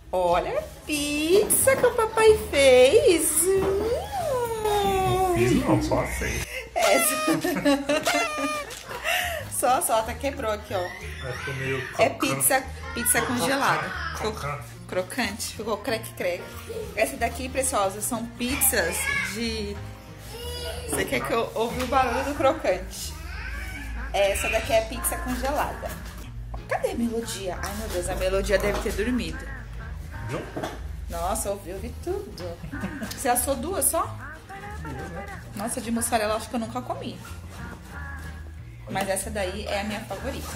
Olha a pizza que o papai fez. Não fiz não, só fez. Essa. Só, até quebrou aqui, ó. É pizza congelada. Ficou crocante, ficou creque. Essa daqui, preciosa, são pizzas de... Você quer que eu ouvi o barulho do crocante? Essa daqui é pizza congelada. Cadê a Melodia? Ai, meu Deus, a Melodia deve ter dormido. Viu? Nossa, ouvi tudo. Você assou duas só? Nossa, de mussarela acho que eu nunca comi. Mas essa daí é a minha favorita.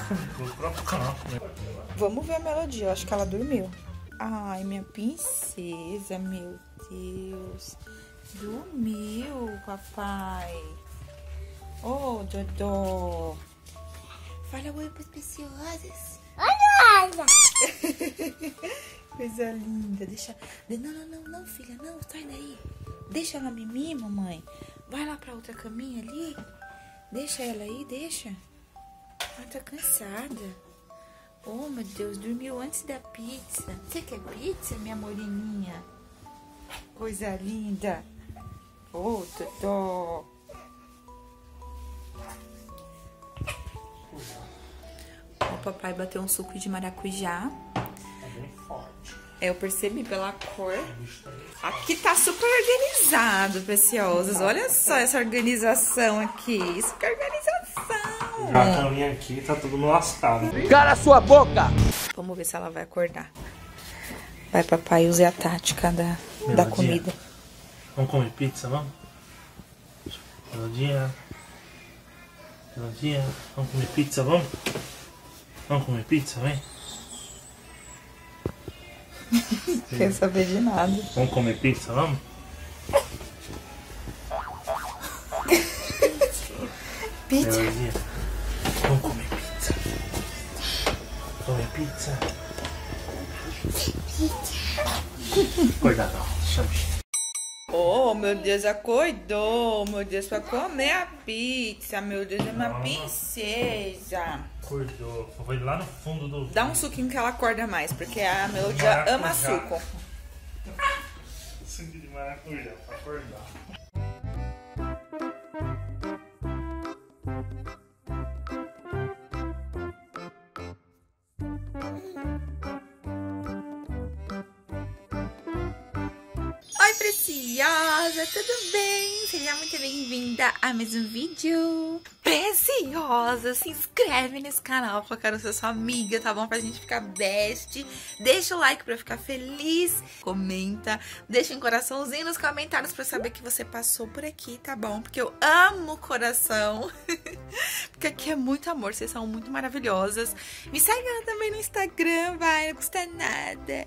Vamos ver a Melodia, eu acho que ela dormiu. Ai, minha princesa, meu Deus. Dormiu, papai. Oh, Dodô. Fala oi pras preciosas. Olha! Coisa linda. Deixa... Não, filha, não, sai daí. Deixa ela mimir, mamãe. Vai lá pra outra caminha ali. Deixa ela aí, deixa. Ela tá cansada. Oh, meu Deus, dormiu antes da pizza. Você quer pizza, minha moreninha? Coisa linda. Oh, Dodô. O papai bateu um suco de maracujá. Tá bem forte. Eu percebi pela cor. Aqui tá super organizado, preciosas. Olha só essa organização aqui. Super organização. Já a caminha aqui tá tudo lascado. Cala sua boca! Vamos ver se ela vai acordar. Vai, papai, use a tática da comida. Vamos comer pizza, vamos? Melodia. Vamos comer pizza, vamos? Vamos comer pizza, vem? Quer saber de nada. Vamos comer pizza, vamos? Pizza? Melodia. Vamos comer pizza. Comer pizza. Acordar não, chama. Oh, meu Deus, acordou. Meu Deus, pra comer a pizza. Meu Deus, é uma princesa. Acordou. Foi lá no fundo do... Dá um suquinho que ela acorda mais, porque a Melodia ama suco. Suco de maracujá pra acordar. Oi, preciosa, tudo bem? Seja muito bem-vinda a mais um vídeo. Preciosa, se inscreve nesse canal porque eu quero ser sua amiga, tá bom? Pra gente ficar best. Deixa o like pra eu ficar feliz. Comenta, deixa um coraçãozinho nos comentários pra eu saber que você passou por aqui, tá bom? Porque eu amo coração. Porque aqui é muito amor, vocês são muito maravilhosas. Me segue lá também no Instagram, vai, não custa nada.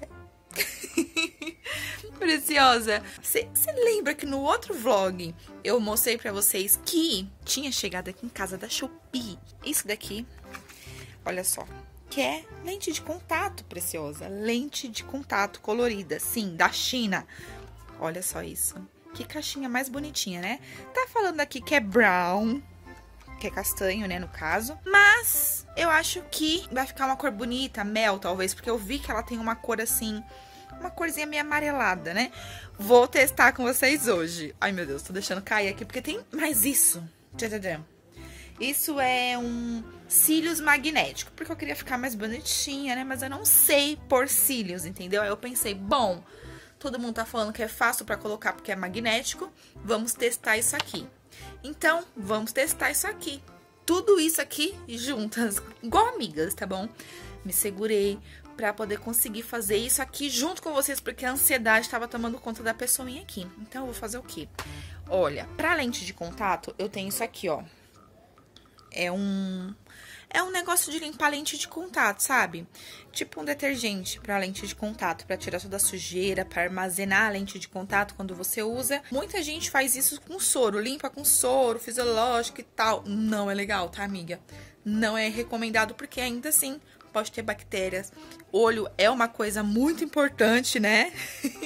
Preciosa, você lembra que no outro vlog eu mostrei pra vocês que tinha chegado aqui em casa da Shopee isso daqui, olha só, que é lente de contato, preciosa, lente de contato colorida, sim, da China. Olha só isso, que caixinha mais bonitinha, né? Tá falando aqui que é brown, que é castanho, né, no caso. Mas eu acho que vai ficar uma cor bonita, mel, talvez, porque eu vi que ela tem uma cor assim, uma corzinha meio amarelada, né? Vou testar com vocês hoje. Ai, meu Deus, tô deixando cair aqui, porque tem mais isso. Isso é um cílios magnético, porque eu queria ficar mais bonitinha, né? Mas eu não sei pôr cílios, entendeu? Aí eu pensei, bom, todo mundo tá falando que é fácil pra colocar porque é magnético, vamos testar isso aqui. Então, vamos testar isso aqui. Tudo isso aqui juntas, igual amigas, tá bom? Me segurei pra poder conseguir fazer isso aqui junto com vocês, porque a ansiedade tava tomando conta da pessoinha aqui. Então, eu vou fazer o quê? Olha, pra lente de contato, eu tenho isso aqui, ó. É um negócio de limpar lente de contato, sabe? Tipo um detergente pra lente de contato, pra tirar toda a sujeira, pra armazenar a lente de contato quando você usa. Muita gente faz isso com soro, limpa com soro fisiológico e tal. Não é legal, tá, amiga? Não é recomendado porque ainda assim pode ter bactérias. Olho é uma coisa muito importante, né?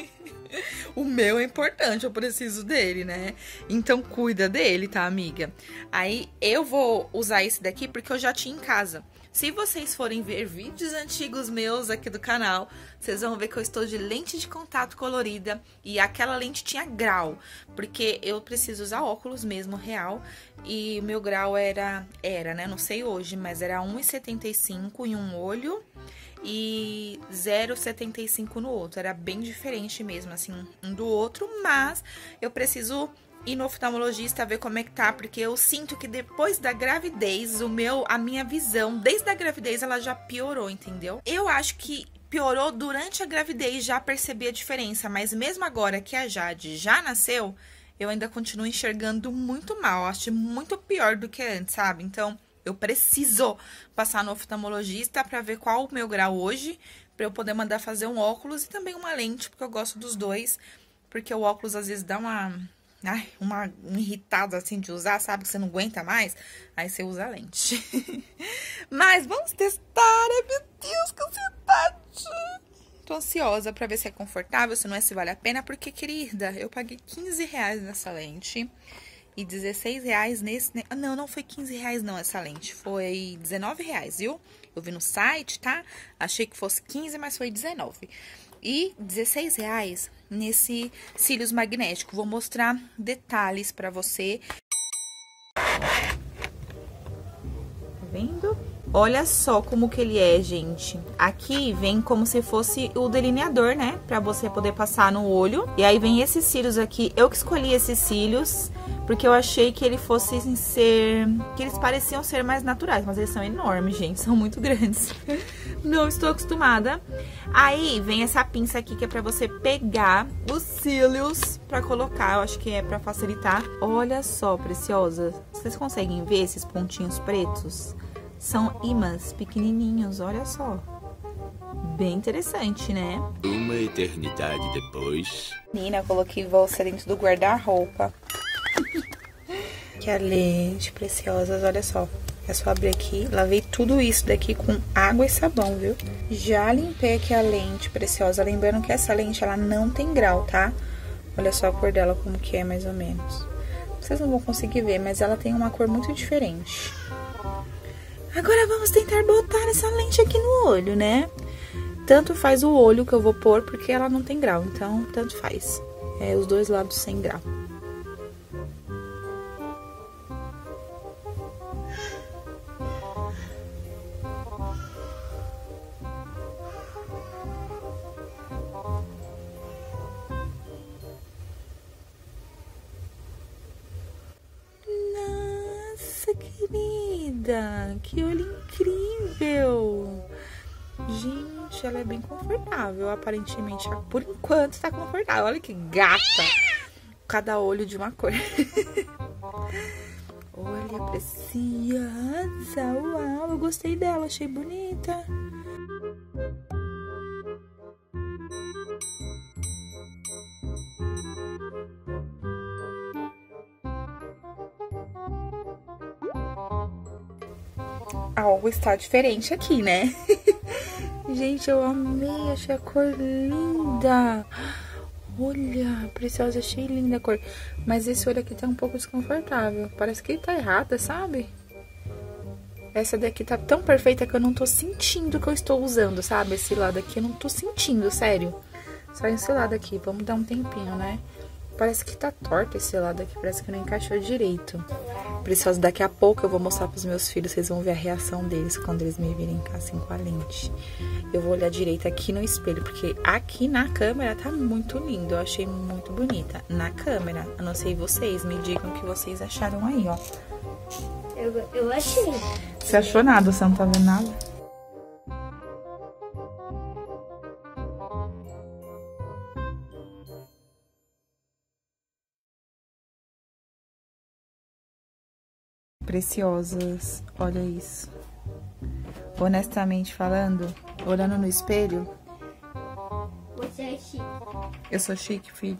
O meu é importante, eu preciso dele, né? Então cuida dele, tá, amiga? Aí eu vou usar esse daqui porque eu já tinha em casa. Se vocês forem ver vídeos antigos meus aqui do canal, vocês vão ver que eu estou de lente de contato colorida e aquela lente tinha grau, porque eu preciso usar óculos mesmo, real, e o meu grau era, né, não sei hoje, mas era 1,75 em um olho e 0,75 no outro, era bem diferente mesmo, assim, um do outro, mas eu preciso ir no oftalmologista ver como é que tá, porque eu sinto que depois da gravidez, a minha visão, desde a gravidez, ela já piorou, entendeu? Eu acho que piorou durante a gravidez, já percebi a diferença, mas mesmo agora que a Jade já nasceu, eu ainda continuo enxergando muito mal, acho muito pior do que antes, sabe? Então, eu preciso passar no oftalmologista pra ver qual o meu grau hoje, pra eu poder mandar fazer um óculos e também uma lente, porque eu gosto dos dois, porque o óculos às vezes dá uma irritada assim de usar, sabe? Que você não aguenta mais. Aí você usa a lente. Mas vamos testar. Ai, meu Deus, que ansiedade. Tô ansiosa pra ver se é confortável, se não é, se vale a pena. Porque, querida, eu paguei R$15 nessa lente. E R$16 nesse... Não, não foi R$15 não essa lente. Foi R$19, viu? Eu vi no site, tá? Achei que fosse 15, mas foi 19. E R$16 nesse cílios magnético. Vou mostrar detalhes pra você. Tá vendo? Olha só como que ele é, gente. Aqui vem como se fosse o delineador, né? Pra você poder passar no olho. E aí vem esses cílios aqui. Eu que escolhi esses cílios porque eu achei que eles fossem ser... que eles pareciam ser mais naturais. Mas eles são enormes, gente. São muito grandes. Não estou acostumada. Aí vem essa pinça aqui que é pra você pegar os cílios pra colocar. Eu acho que é pra facilitar. Olha só, preciosa. Vocês conseguem ver esses pontinhos pretos? São ímãs pequenininhos, olha só. Bem interessante, né? Uma eternidade depois... Menina, coloquei bolsa dentro do guarda-roupa. Que a lente, preciosas, olha só. É só abrir aqui. Lavei tudo isso daqui com água e sabão, viu? Já limpei aqui a lente, preciosa. Lembrando que essa lente, ela não tem grau, tá? Olha só a cor dela, como que é, mais ou menos. Vocês não vão conseguir ver, mas ela tem uma cor muito diferente. Agora vamos tentar botar essa lente aqui no olho, né? Tanto faz o olho que eu vou pôr, porque ela não tem grau. Então, tanto faz. É os dois lados sem grau. Nossa, querida! Que olho incrível! Gente, ela é bem confortável, aparentemente. Por enquanto tá confortável. Olha que gata! Cada olho de uma cor. Olha, preciosa! Uau, eu gostei dela, achei bonita. Algo está diferente aqui, né? Gente, eu amei, achei a cor linda. Olha, preciosa, achei linda a cor. Mas esse olho aqui tá um pouco desconfortável. Parece que ele tá errada, sabe? Essa daqui tá tão perfeita que eu não tô sentindo que eu estou usando, sabe? Esse lado aqui eu não tô sentindo, sério. Só esse lado aqui, vamos dar um tempinho, né? Parece que tá torto esse lado aqui, parece que não encaixou direito. Preciosa, daqui a pouco eu vou mostrar pros meus filhos, vocês vão ver a reação deles quando eles me virem cá assim com a lente. Eu vou olhar direito aqui no espelho, porque aqui na câmera tá muito lindo, eu achei muito bonita. Na câmera, eu não sei vocês, me digam o que vocês acharam aí, ó. Eu achei. Você achou nada, você não tá vendo nada? Preciosas, olha isso. Honestamente falando, olhando no espelho, Você é chique. eu sou chique, filho.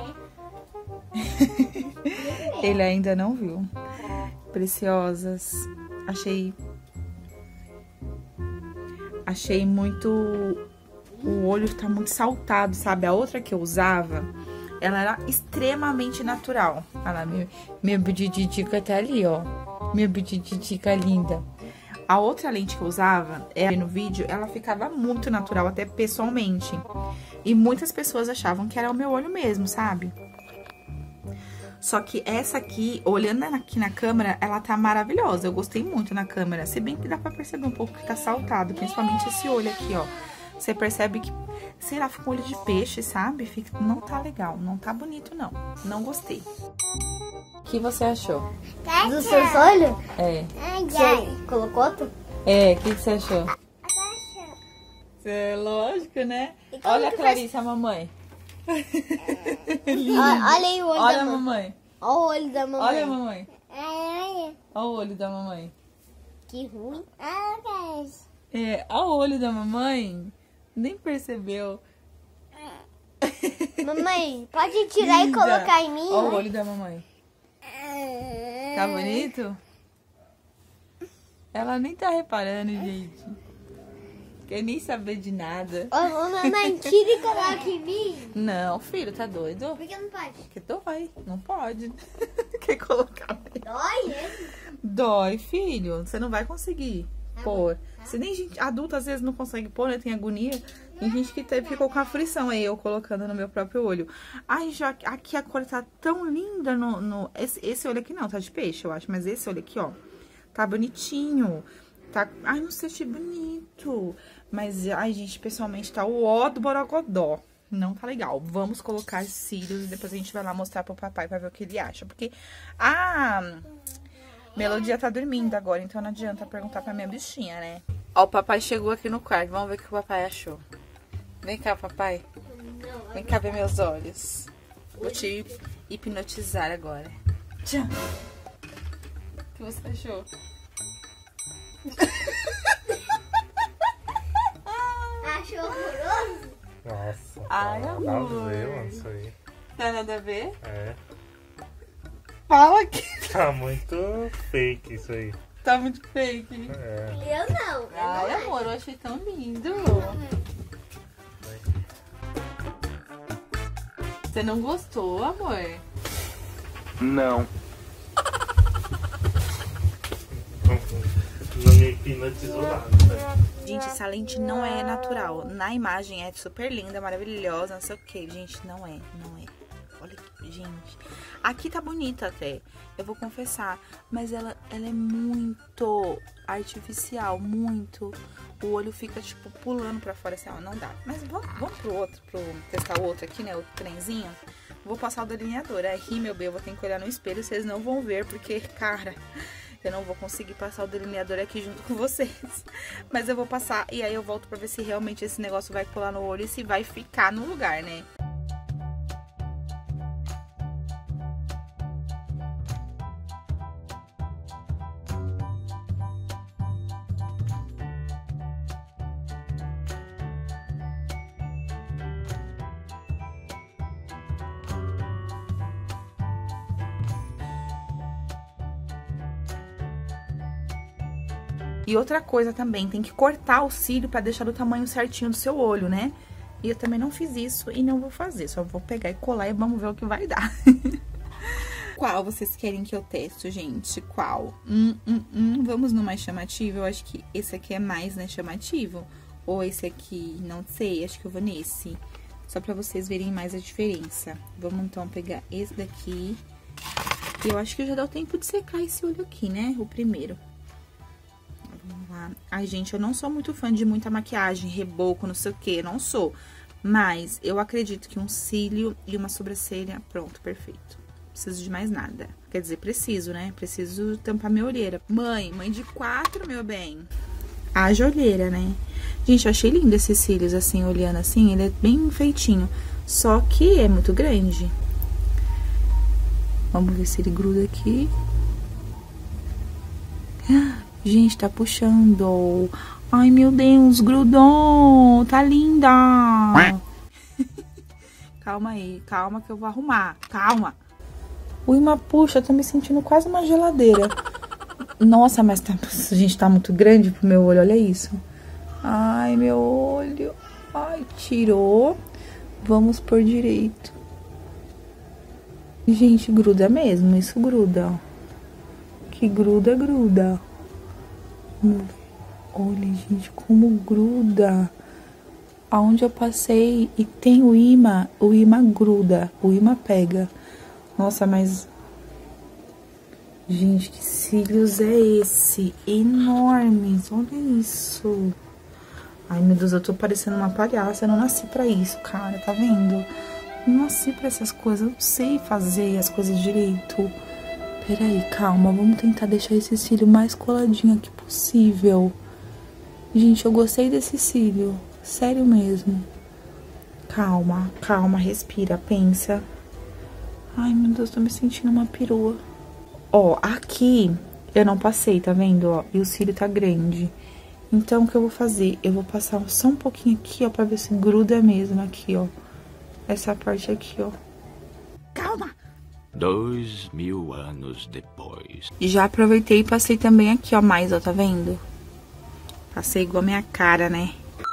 É. Ele ainda não viu. Preciosas, achei muito o olho tá muito saltado, sabe? A outra que eu usava, ela era extremamente natural. Olha lá, minha bititica tá ali, ó. Minha bititica linda. A outra lente que eu usava, no vídeo, ela ficava muito natural, até pessoalmente. E muitas pessoas achavam que era o meu olho mesmo, sabe? Só que essa aqui, olhando aqui na câmera, ela tá maravilhosa. Eu gostei muito na câmera. Se bem que dá pra perceber um pouco que tá saltado, principalmente esse olho aqui, ó. Você percebe que, sei lá, fica um olho de peixe, sabe? Não tá legal, não tá bonito, não. Não gostei. O que você achou? Dos seus olhos? É. Você colocou outro? É, o que você achou? É lógico, né? Olha a Clarice, a mamãe. Olha aí o olho Olha da a mamãe. mamãe. Olha o olho da mamãe. Olha a mamãe. Ai, Olha o olho da mamãe. que ruim. É, olha o olho da mamãe. Nem percebeu. Mamãe, pode tirar e Linda. colocar em mim? Olha o olho da mamãe. Tá bonito? Ela nem tá reparando, gente. Quer nem saber de nada. Ô, mamãe, tira e coloca em mim. Não, filho, tá doido? Por que não pode? Que dói. Não pode. Quer colocar? Dói esse? Dói, filho. Você não vai conseguir pôr. Se nem gente adulta às vezes não consegue pôr, né? Tem agonia. Tem gente que ficou com aflição aí, eu colocando no meu próprio olho. Ai, já aqui a cor tá tão linda esse olho aqui não, tá de peixe, eu acho. Mas esse olho aqui, ó, tá bonitinho. Tá, ai, não sei, achei bonito. Mas, ai, gente, pessoalmente tá o ó do borogodó. Não tá legal. Vamos colocar cílios e depois a gente vai lá mostrar pro papai pra ver o que ele acha. Porque a Melodia tá dormindo agora, então não adianta perguntar pra minha bichinha, né? Ó, o papai chegou aqui no quarto. Vamos ver o que o papai achou. Vem cá, papai. Vem cá ver meus olhos. Vou te hipnotizar agora. Tchau. O que você achou? Achou horroroso? Nossa, Ai, nada amor. a ver, mano, isso aí. Tá nada a ver? É. Fala que Tá muito fake isso aí. tá muito fake. É. Eu não. Ai, amor, eu achei tão lindo. Você não gostou, amor? Não. Não me hipnotizou nada. Gente, essa lente não é natural. Na imagem é super linda, maravilhosa, não sei o que. Gente, não é. Olha aqui, gente. Aqui tá bonita até, eu vou confessar. Mas ela é muito artificial, muito. O olho fica, tipo, pulando pra fora assim, ó, não dá. Mas vamos testar o outro aqui, né, o trenzinho. Vou passar o delineador. Aí, meu bem, eu vou ter que olhar no espelho, vocês não vão ver, porque, cara, eu não vou conseguir passar o delineador aqui junto com vocês. Mas eu vou passar e aí eu volto pra ver se realmente esse negócio vai colar no olho e se vai ficar no lugar, né? E outra coisa também, tem que cortar o cílio pra deixar do tamanho certinho do seu olho, né? E eu também não fiz isso e não vou fazer, só vou pegar e colar e vamos ver o que vai dar. Qual vocês querem que eu teste, gente? Qual? Vamos no mais chamativo? Eu acho que esse aqui é mais, né, chamativo. Ou esse aqui, não sei, acho que eu vou nesse. Só pra vocês verem mais a diferença. Vamos então pegar esse daqui. E eu acho que já dá o tempo de secar esse olho aqui, né? O primeiro. Vamos lá. Ai, gente, eu não sou muito fã de muita maquiagem, reboco, não sei o que, não sou. Mas eu acredito que um cílio e uma sobrancelha, pronto, perfeito. Não preciso de mais nada. Quer dizer, preciso, né? Preciso tampar minha olheira. Mãe de 4, meu bem. Haja olheira, né? Gente, eu achei lindo esses cílios, assim, olhando assim, ele é bem feitinho. Só que é muito grande. Vamos ver se ele gruda aqui. Gente, tá puxando. Ai, meu Deus, grudou. Tá linda. Calma aí, calma que eu vou arrumar. Calma. Ui, mas puxa, eu tô me sentindo quase uma geladeira. Nossa, mas tá, gente, tá muito grande pro meu olho, olha isso. Ai, meu olho. Ai, tirou. Vamos por direito. Gente, gruda mesmo. Isso gruda, ó. Que gruda, gruda. Olha, gente, como gruda. Aonde eu passei e tem o imã gruda. O imã pega. Nossa, mas... Gente, que cílios é esse? Enormes. Olha isso. Ai, meu Deus, eu tô parecendo uma palhaça. Eu não nasci pra isso, cara. Tá vendo? Não nasci pra essas coisas. Eu não sei fazer as coisas direito. Peraí, calma. Vamos tentar deixar esse cílio mais coladinho aqui possível. Gente, eu gostei desse cílio. Sério mesmo. Calma, calma. Respira, pensa. Ai, meu Deus, tô me sentindo uma perua. Ó, aqui eu não passei, tá vendo, ó? E o cílio tá grande. Então, o que eu vou fazer? Eu vou passar só um pouquinho aqui, ó, pra ver se gruda mesmo aqui, ó. Essa parte aqui, ó. Calma! 2000 anos depois. Já aproveitei e passei também aqui, ó, mais, ó, tá vendo? Passei igual a minha cara, né?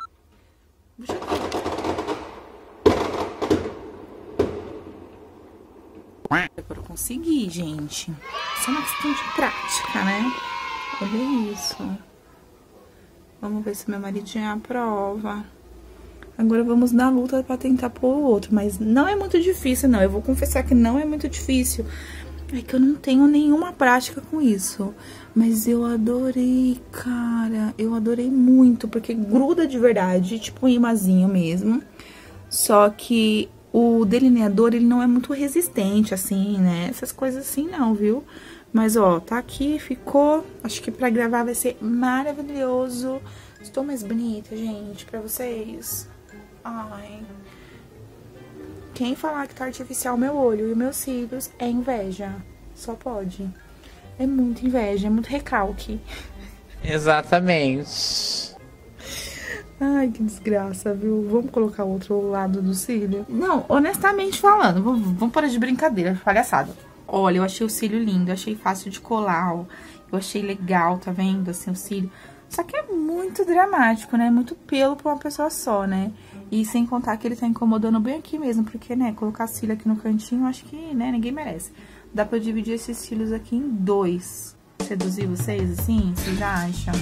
Agora eu consegui, gente. Só uma questão de prática, né? Olha isso. Vamos ver se meu maridinho aprova. Agora vamos na luta pra tentar pôr o outro. Mas não é muito difícil, não. Eu vou confessar que não é muito difícil. É que eu não tenho nenhuma prática com isso. Mas eu adorei, cara. Eu adorei muito, porque gruda de verdade. Tipo um imazinho mesmo. Só que... o delineador, ele não é muito resistente, assim, né? Essas coisas assim, não, viu? Mas, ó, tá aqui, ficou. Acho que pra gravar vai ser maravilhoso. Estou mais bonita, gente, pra vocês. Ai. Quem falar que tá artificial meu olho e meus cílios é inveja. Só pode. É muita inveja, é muito recalque. Exatamente. Ai, que desgraça, viu? Vamos colocar o outro lado do cílio? Não, honestamente falando, vamos parar de brincadeira, palhaçada. Olha, eu achei o cílio lindo, eu achei fácil de colar, ó. Eu achei legal, tá vendo, assim, o cílio. Só que é muito dramático, né? Muito pelo pra uma pessoa só, né? E sem contar que ele tá incomodando bem aqui mesmo, porque, né, colocar cílio aqui no cantinho, acho que, né, ninguém merece. Dá pra eu dividir esses cílios aqui em 2. Seduzir vocês, assim? Vocês acham?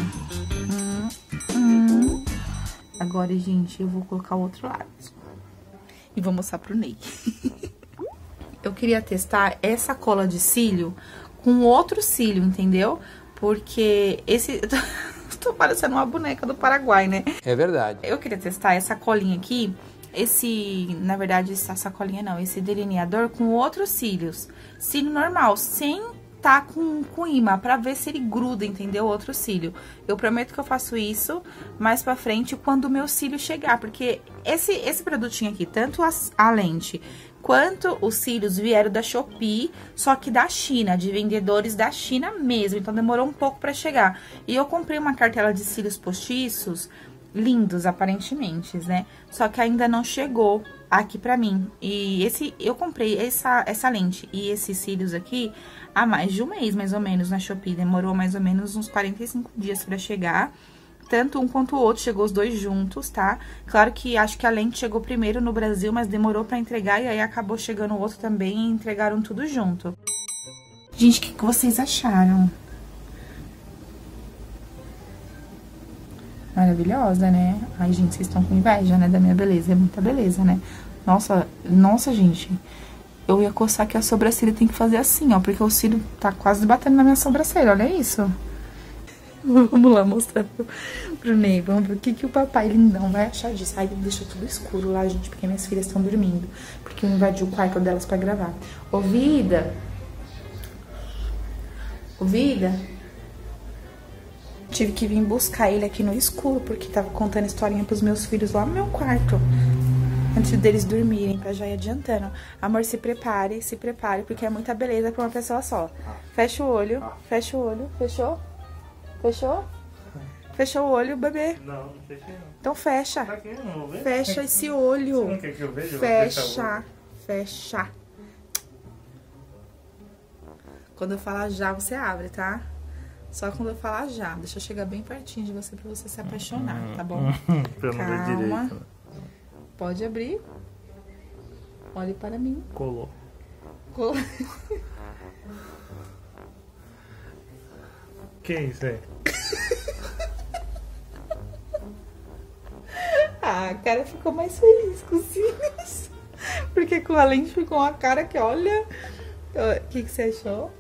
Agora, gente, eu vou colocar o outro lado. E vou mostrar pro Ney. Eu queria testar essa cola de cílio com outro cílio, entendeu? Porque esse... Tô parecendo uma boneca do Paraguai, né? É verdade. Eu queria testar essa colinha aqui. Na verdade, essa sacolinha não. Esse delineador com outros cílios. Cílio normal, sem... tá com imã, pra ver se ele gruda, entendeu? Outro cílio. Eu prometo que eu faço isso mais pra frente quando o meu cílio chegar, porque esse produtinho aqui, tanto a lente quanto os cílios vieram da Shopee, só que da China, de vendedores da China mesmo, então demorou um pouco pra chegar. E eu comprei uma cartela de cílios postiços, lindos aparentemente, né? Só que ainda não chegou aqui pra mim. E eu comprei essa lente e esses cílios aqui há mais de um mês, mais ou menos, na Shopee. Demorou mais ou menos uns 45 dias pra chegar. Tanto um quanto o outro, chegou os dois juntos, tá? Claro que acho que a lente chegou primeiro no Brasil, mas demorou pra entregar. E aí acabou chegando o outro também e entregaram tudo junto. Gente, o que vocês acharam? Maravilhosa, né? Ai, gente, vocês estão com inveja, né, da minha beleza. É muita beleza, né? Nossa, gente. Eu ia coçar que a sobrancelha tem que fazer assim, ó. Porque o cílio tá quase batendo na minha sobrancelha, olha isso. Vamos lá mostrar pro Ney. Vamos ver o que o papai lindão vai achar disso. Ai, ele deixou tudo escuro lá, gente, porque minhas filhas estão dormindo. Porque eu invadi o quarto delas pra gravar. Ô, Vida! Ô, Vida! Tive que vir buscar ele aqui no escuro, porque tava contando historinha pros meus filhos lá no meu quarto. Antes deles dormirem, pra já ir adiantando. Amor, se prepare, porque é muita beleza pra uma pessoa só. Fecha o olho, fechou? Fechou? Fechou o olho, bebê? Não, não fechei não. Então fecha. Tá aqui, não vou ver. Fecha esse olho. Você não quer que eu veja? Fecha. Quando eu falar já, você abre, tá? Só quando eu falar já. Deixa eu chegar bem pertinho de você pra você se apaixonar, tá bom? Pra eu não ver direito. Pode abrir. Olhe para mim. Colou. Que isso aí? Ah, a cara ficou mais feliz com os cílios. Porque com a lente ficou uma cara que, olha... O que você achou?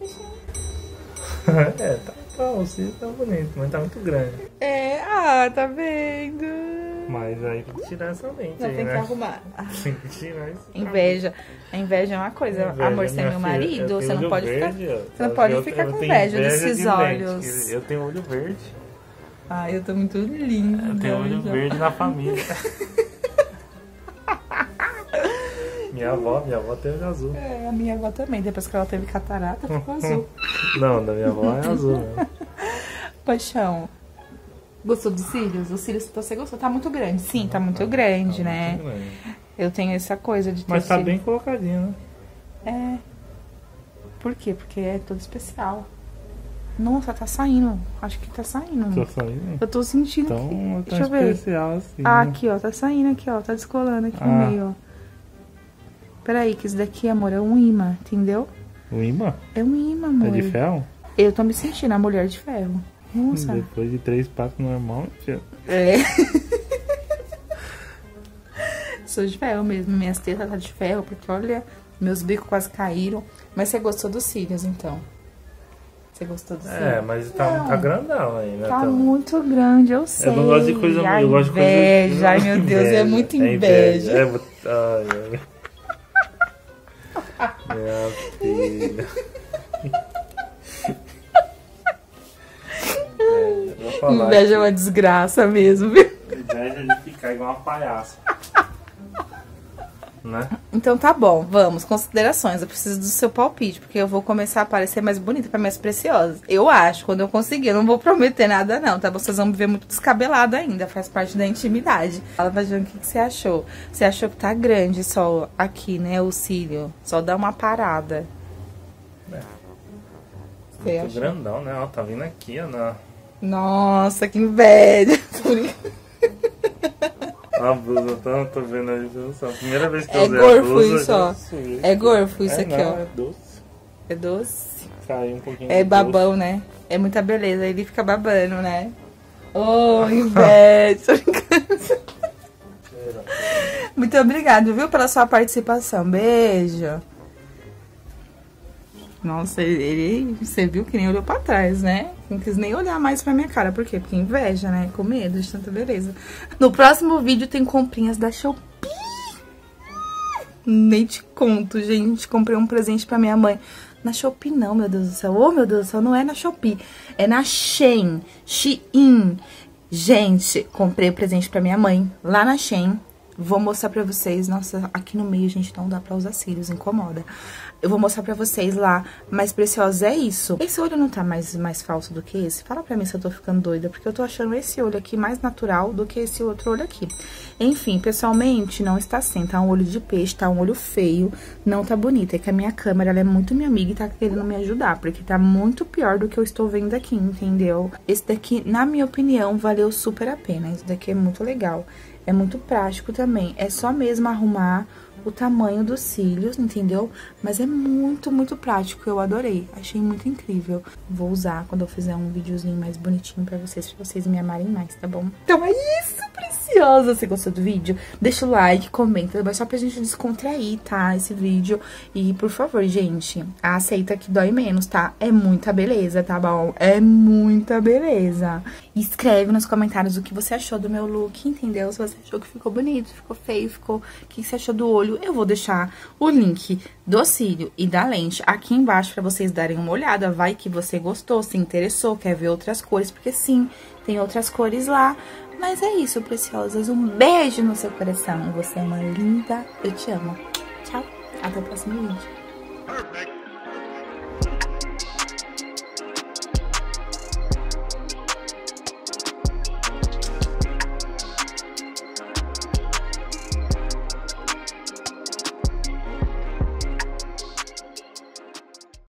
O cílio tá bonito, mas tá muito grande. Tá vendo? Mas aí tem que tirar essa lente Não, aí, tem que né? arrumar. Tem que tirar isso. Inveja. A inveja é uma coisa. Inveja, Amor, você é minha meu filha, marido, eu tenho você não olho pode ficar... verde, ó. Você não pode ficar eu com tenho inveja inveja desses de olhos. lente. Eu tenho olho verde. Ai, eu tô muito linda. Eu tenho olho verde na família. Minha avó tem olho azul. A minha avó também. Depois que ela teve catarata, ficou azul. Não, da minha avó é azul mesmo. Paixão. Gostou dos cílios? Os cílios que você gostou? Tá muito grande. Sim, tá muito grande, né? Muito grande. Eu tenho essa coisa de ter Mas tá cílio. bem colocadinho, né? Por quê? Porque é todo especial. Nossa, tá saindo. Acho que tá saindo. Tô saindo. Eu tô sentindo Então, que... tá Deixa eu ver. especial assim. Ah, né? aqui, ó. Tá saindo aqui, ó. Tá descolando aqui no meio, ó. Peraí, que isso daqui, amor, é um imã, entendeu? O imã? É um imã, amor. É de ferro? Eu tô me sentindo a mulher de ferro. Nossa. Depois de 3 passos normal, filho. É. Sou de ferro mesmo. Minhas tetas tá de ferro, porque olha, meus bicos quase caíram. Mas você gostou dos cílios, então? Você gostou dos cílios? É, mas tá grandão aí, né? Tá Então, muito grande, eu sei. eu não gosto de coisa... Ai, Eu gosto de coisa... inveja, ai meu Deus, é muita inveja. Ai, minha filha. Vou falar Inveja é uma desgraça mesmo, viu? Inveja de ficar igual uma palhaça. Né? Então tá bom, vamos, considerações. Eu preciso do seu palpite, porque eu vou começar a parecer mais bonita pra minhas preciosas. Eu acho, quando eu conseguir, eu não vou prometer nada não, tá? Vocês vão me ver muito descabelada ainda, faz parte da intimidade. Fala pra Jane o que você achou. Você achou que tá grande só aqui, né, o cílio? Só dá uma parada. Você Muito achou? grandão, né? Ó, tá vindo aqui, ó. Nossa, que inveja. A blusa, tô vendo a diferença. Primeira vez que eu É usei gorfo a blusa, isso, ó. É gorfo isso aqui, não, ó. É doce. É doce. Caiu um pouquinho É de babão, né? É muita beleza. Ele fica babando, né? Oh, inveja. Tô brincando. Muito obrigada, viu, pela sua participação. Beijo. Nossa, você viu que nem olhou pra trás, né? Não quis nem olhar mais pra minha cara. Por quê? Porque inveja, né? Com medo de tanta beleza. No próximo vídeo tem comprinhas da Shopee. Nem te conto, gente. Comprei um presente pra minha mãe. Na Shopee não, meu Deus do céu. Oh, meu Deus do céu, não é na Shopee. É na Shein. Shein. Gente, comprei o presente pra minha mãe lá na Shein. Vou mostrar pra vocês. Nossa, aqui no meio, gente, não dá pra usar cílios, incomoda. Eu vou mostrar pra vocês lá, mais preciosa é isso. Esse olho não tá mais falso do que esse? Fala pra mim se eu tô ficando doida, porque eu tô achando esse olho aqui mais natural do que esse outro olho aqui. Enfim, pessoalmente, não está assim. Tá um olho de peixe, tá um olho feio, não tá bonito. É que a minha câmera, ela é muito minha amiga e tá querendo me ajudar, porque tá muito pior do que eu estou vendo aqui, entendeu? Esse daqui, na minha opinião, valeu super a pena. Esse daqui é muito legal. É muito prático também. É só mesmo arrumar o tamanho dos cílios, entendeu? Mas é muito, muito prático. Eu adorei. Achei muito incrível. Vou usar quando eu fizer um videozinho mais bonitinho pra vocês me amarem mais, tá bom? Então é isso, preciosa! Você gostou do vídeo? Deixa o like, comenta. Mas só pra gente descontrair, tá? Esse vídeo. E, por favor, gente, aceita que dói menos, tá? É muita beleza, tá bom? É muita beleza. Escreve nos comentários o que você achou do meu look, entendeu? Se você achou que ficou bonito, ficou feio, o que você achou do olho. Eu vou deixar o link do cílio e da lente aqui embaixo pra vocês darem uma olhada. Vai que você gostou, se interessou, quer ver outras cores, porque sim, tem outras cores lá. Mas é isso, preciosas. Um beijo no seu coração. Você é uma linda. Eu te amo. Tchau. Até o próximo vídeo.